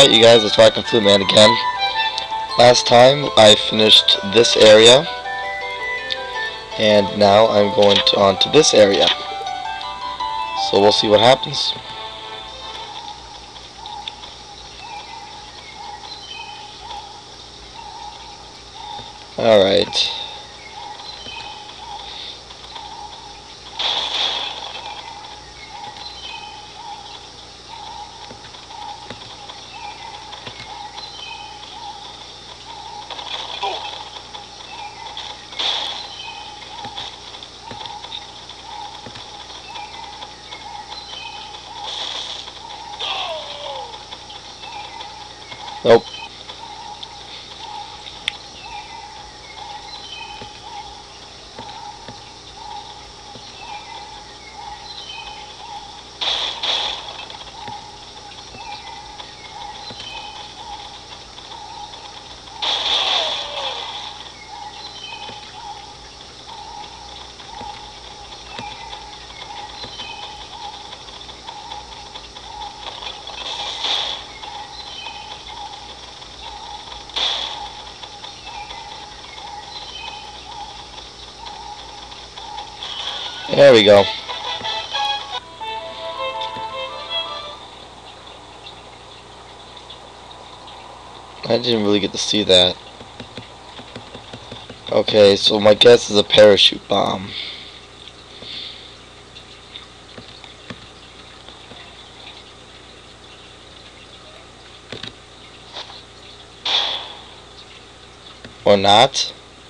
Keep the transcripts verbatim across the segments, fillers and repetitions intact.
Alright you guys, it's Rock and Flute Man again. Last time I finished this area, and now I'm going to, on to this area. So we'll see what happens. Alright. Nope. There we go. I didn't really get to see that. Okay, so my guess is a parachute bomb. Or not.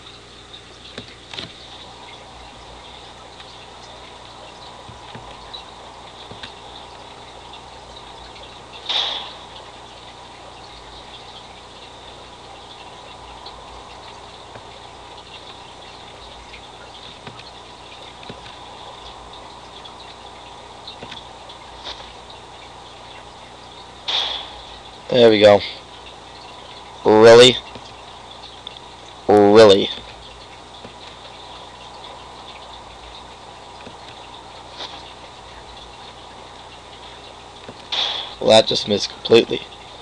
There we go. Really? Really? Well, that just missed completely.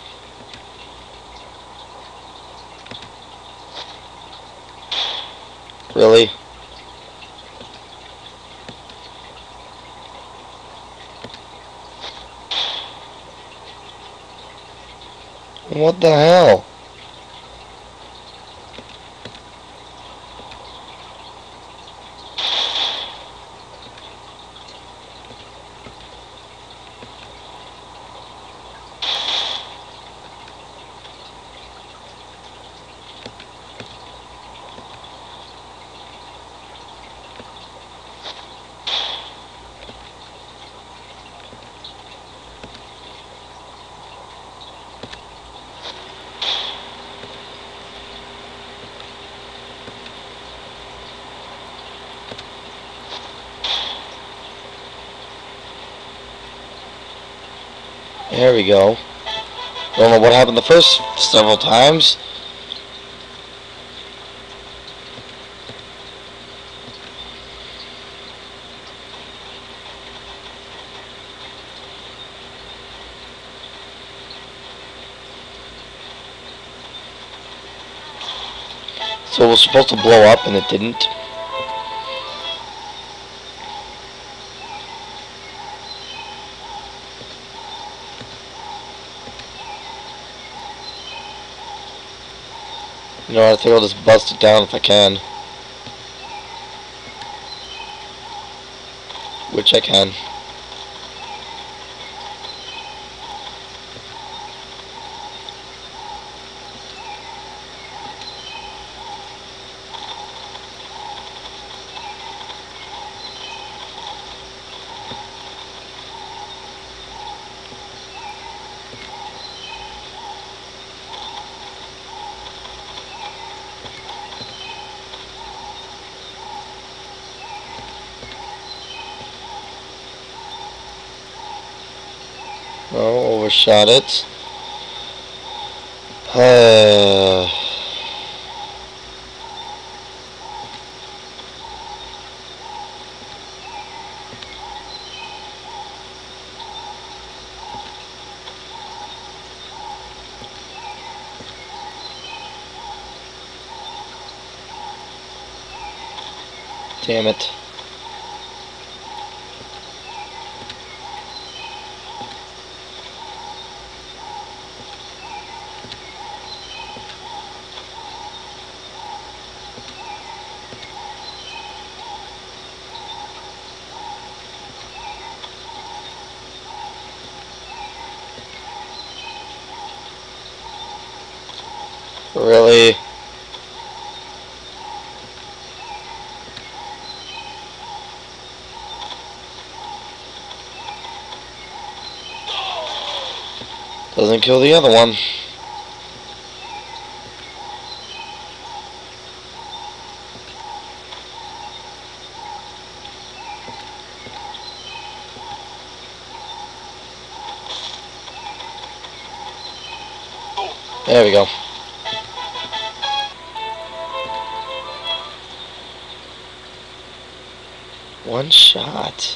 Really? What the hell? There we go. Don't know what happened the first several times. So it was supposed to blow up and it didn't. You know, I think I'll just bust it down if I can. Which I can. Oh, overshot it. Uh, Damn it. Really? Doesn't kill the other one. There we go. One shot.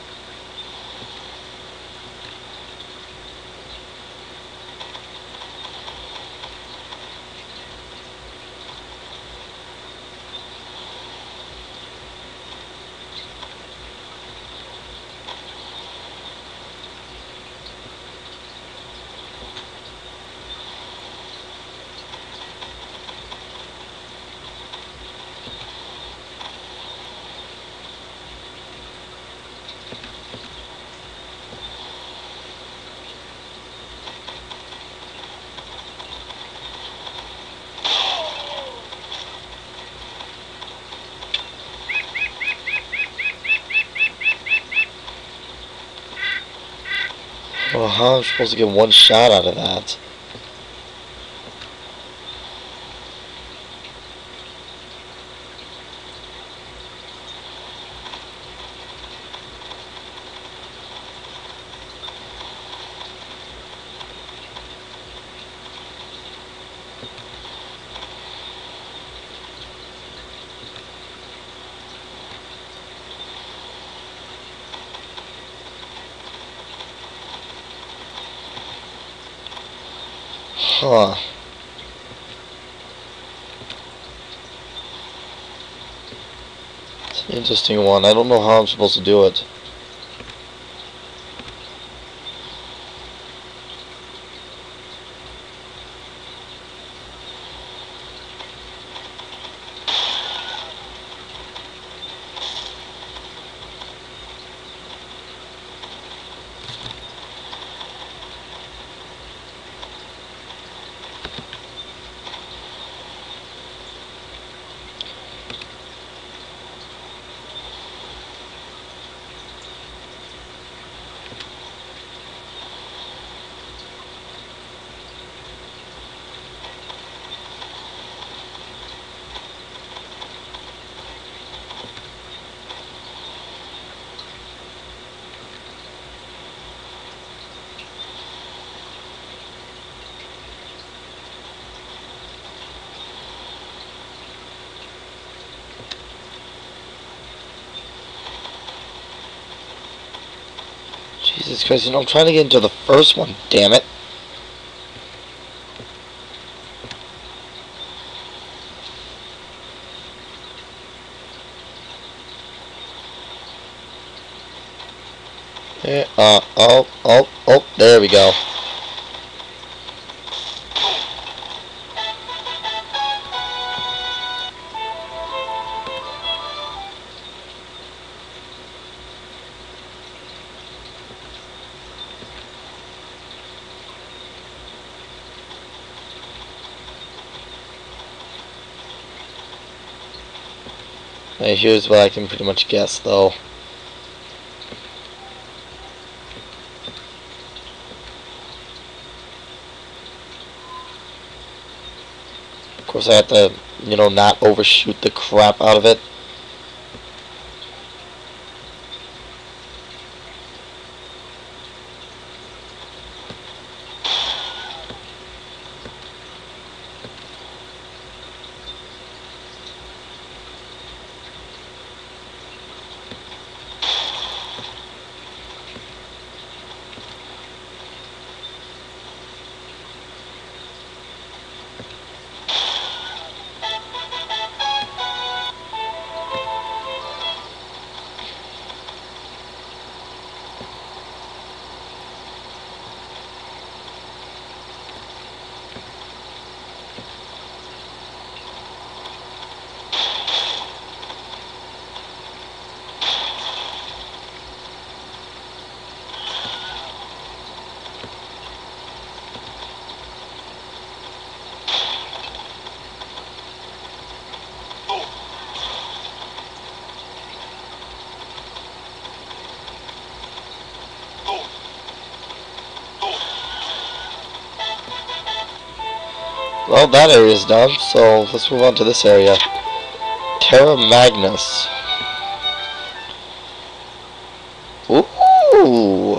Well, how am I supposed to get one shot out of that? Huh. It's an interesting one. I don't know how I'm supposed to do it. Jesus Christ, you know, I'm trying to get into the first one, damn it. Yeah, uh, oh, oh, oh, there we go. Hey, here's what I can pretty much guess, though. Of course, I have to, you know, not overshoot the crap out of it. Well, that area is done, so let's move on to this area. Terra Magnus. Ooh!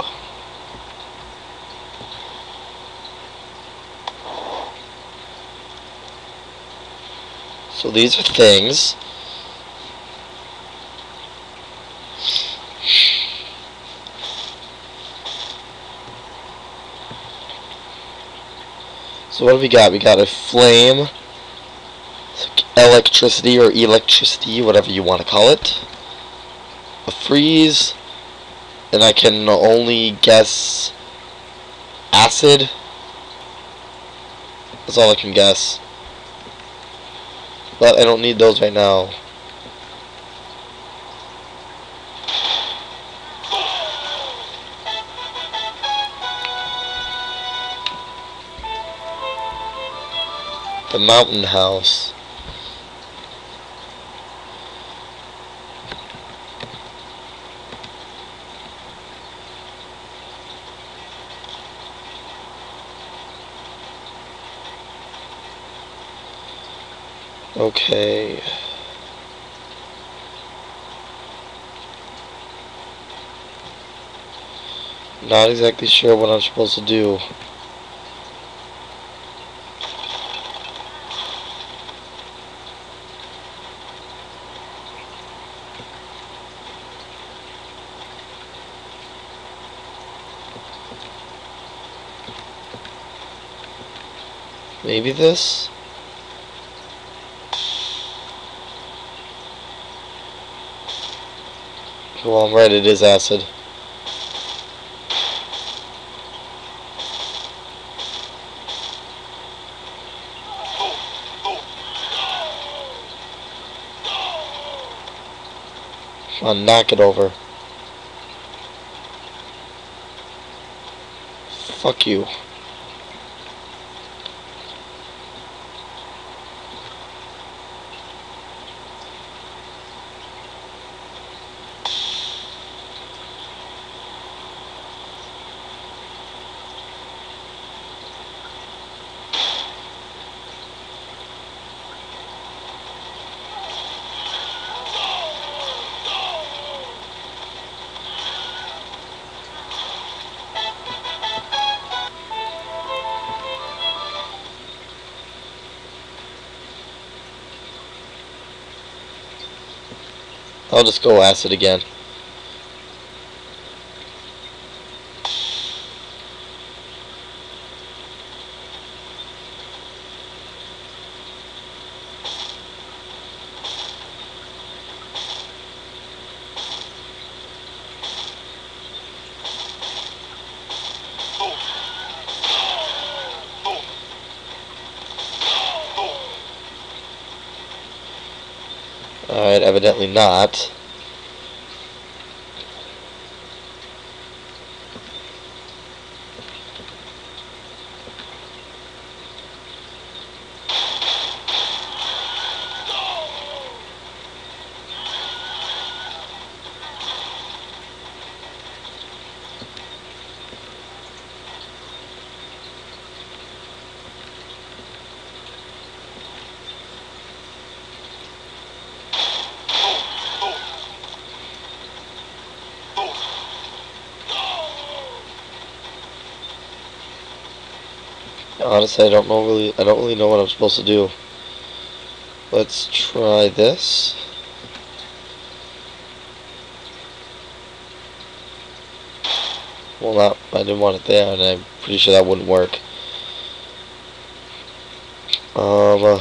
So these are things. So what have we got? We got a flame, electricity or electricity, whatever you want to call it, a freeze, and I can only guess acid. That's all I can guess. But I don't need those right now. The mountain house. Okay. Not exactly sure what I'm supposed to do. Maybe this? Well, I'm right, it is acid. Come on, knock it over. Fuck you. I'll just go acid again. Alright, evidently not. Honestly, I don't know really. I don't really know what I'm supposed to do. Let's try this. Well, not. I didn't want it there, and I'm pretty sure that wouldn't work. Um. Uh,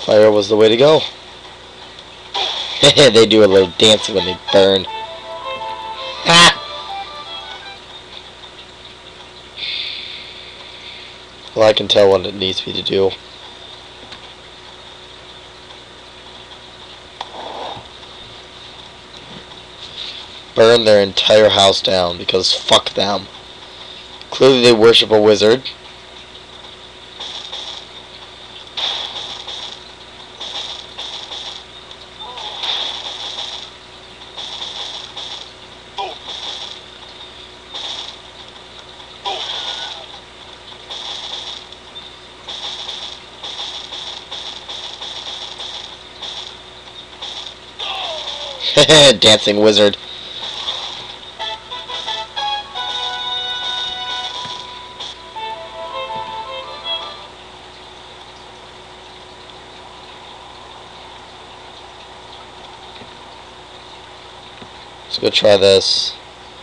Fire was the way to go. They do a little dancing when they burn. Ha! Well, I can tell what it needs me to do. Burn their entire house down, because fuck them. Clearly they worship a wizard. Dancing wizard. Let's go try this.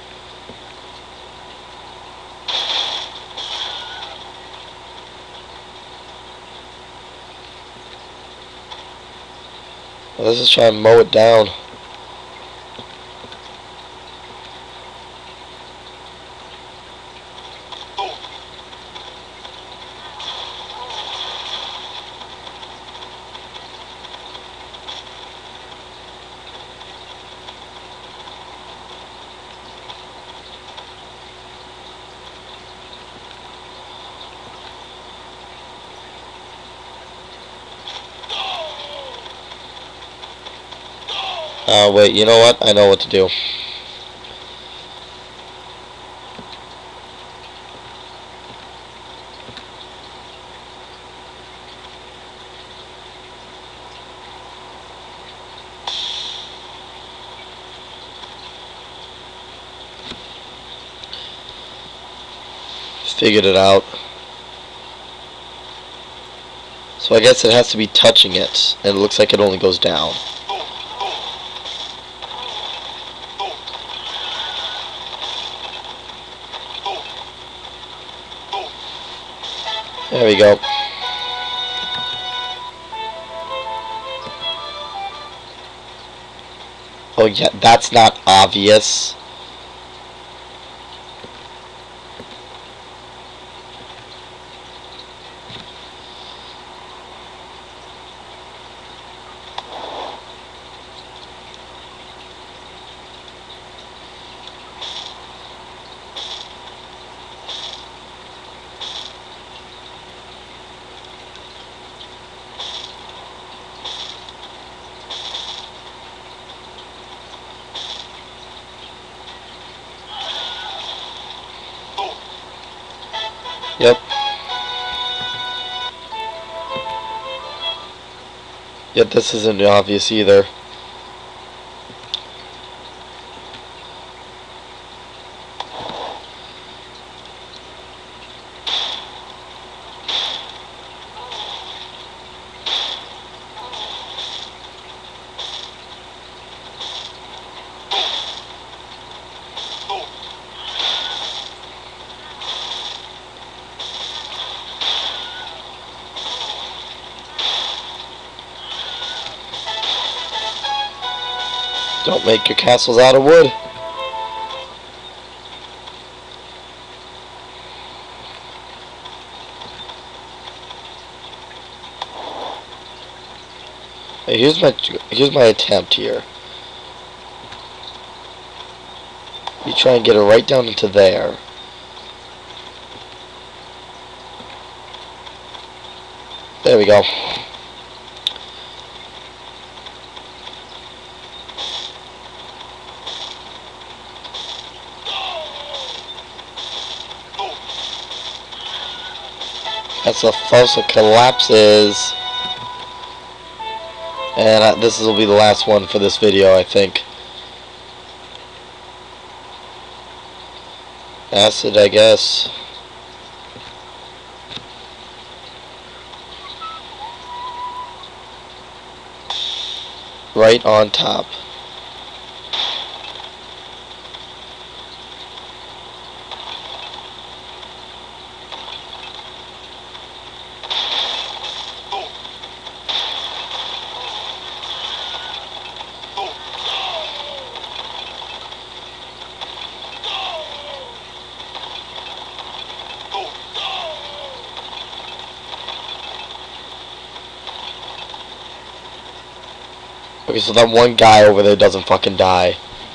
Let's just try and mow it down. Uh, wait, you know what? I know what to do. Figured it out. So I guess it has to be touching it, and it looks like it only goes down. There we go. Oh yeah, that's not obvious. Yep. Yet this isn't obvious either. Don't make your castles out of wood. Hey, here's my here's my attempt here. You try and get it right down into there. There we go. That's a false that collapses. And uh, this will be the last one for this video, I think. Acid, I guess. Right on top. Okay, so that one guy over there doesn't fucking die.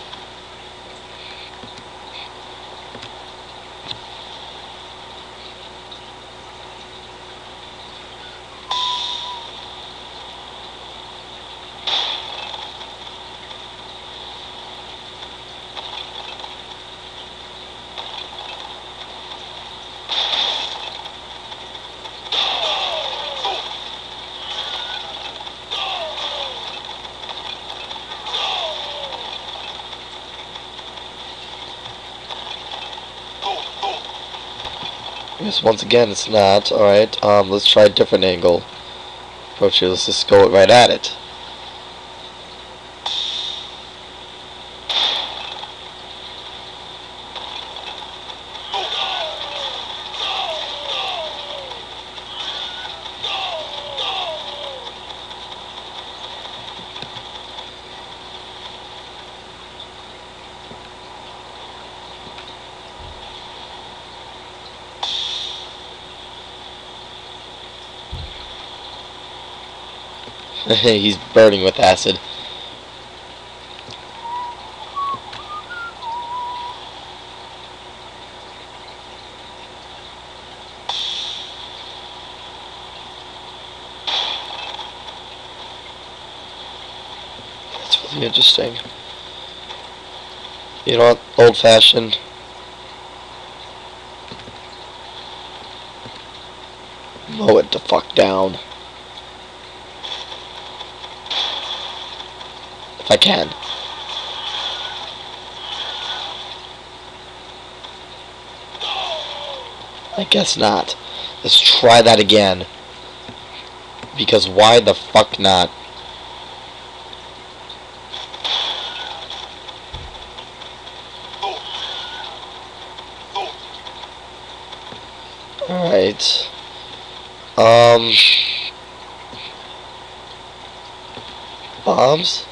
Yes, once again, it's not. Alright, um, let's try a different angle. Approach it, let's just go right at it. He's burning with acid. That's really interesting. You know what? Old fashioned. Mow it the fuck down. If I can. I guess not. Let's try that again. Because why the fuck not? Alright. Um... Bombs?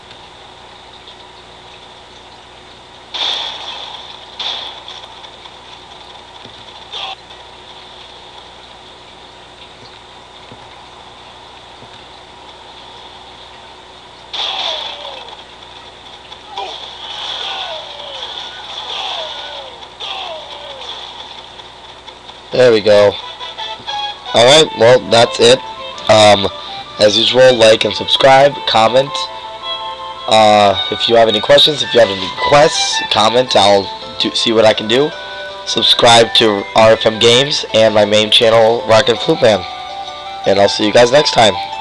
There we go. Alright, well, that's it. Um, as usual, like and subscribe, comment. Uh, if you have any questions, if you have any requests, comment. I'll do, see what I can do. Subscribe to R F M Games and my main channel, Rocket Flute Man. And I'll see you guys next time.